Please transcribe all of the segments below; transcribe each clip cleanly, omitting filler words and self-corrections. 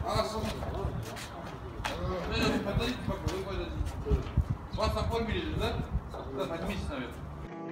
알았어. 내가 받아야지, 받고 받아야지. 왔다 꼴미리 나 다시 미치나요?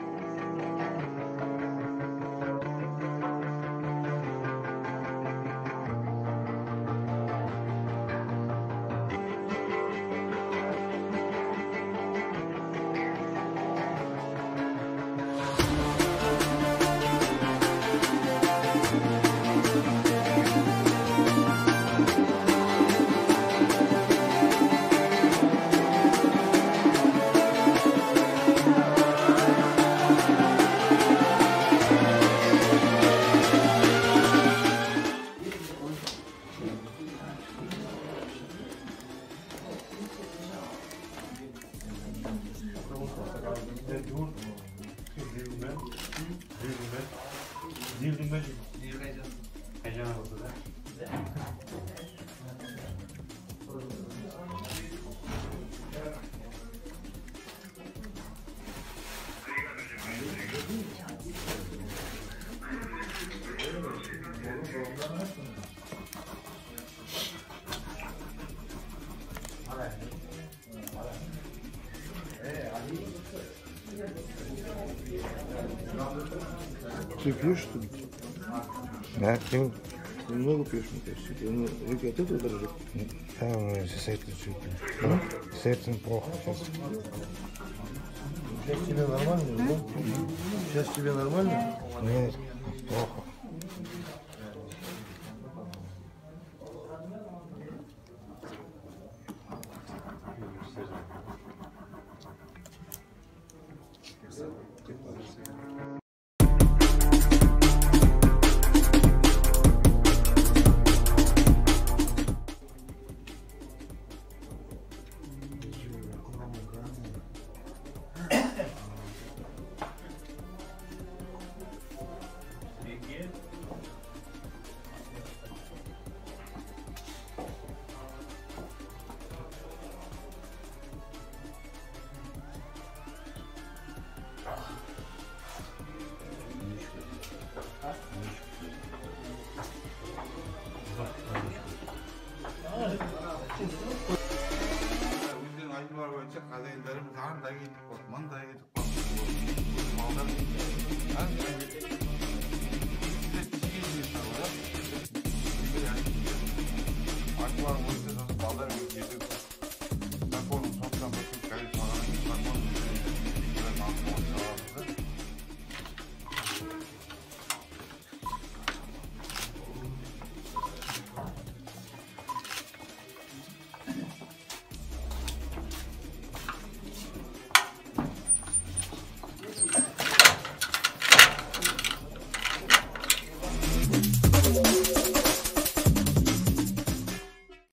Ты пьешь, что ли? Да, ты Много пьешь, мне кажется. Руки от этого дрожат? да, с этим чуть. С этим плохо сейчас. Сейчас тебе нормально, да? Сейчас тебе нормально? Нет, плохо. Uzun aylar boyunca kadehlerim daha da gidip korkman da